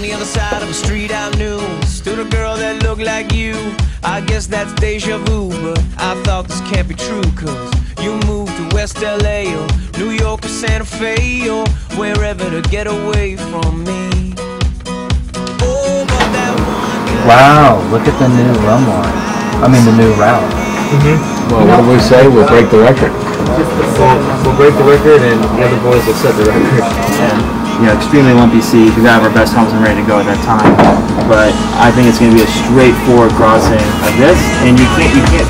the other side of the street I knew stood a girl that looked like you. I guess that's deja vu, but I thought this can't be true, cause you moved to West LA or New York or Santa Fe or wherever to get away from me. Oh, but that one. Wow, look at the new run line. I mean the new route. Well, what do we say? We'll break the record. We'll break the record, and the other boys will set the record. And you know, extremely lumpy sea. We got our best helmets ready to go at that time, but I think it's going to be a straightforward crossing of this, and you can't.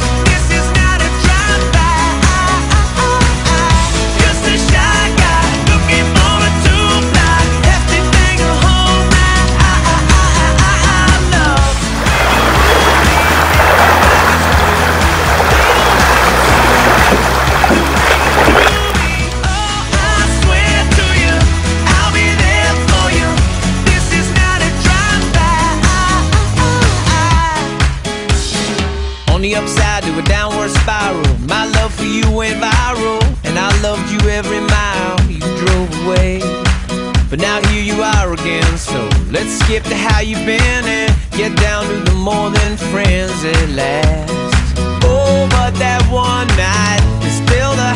On the upside to a downward spiral, my love for you went viral, and I loved you every mile you drove away. But now here you are again, so let's skip to how you've been and get down to the more than friends at last. Oh, but that one night is still the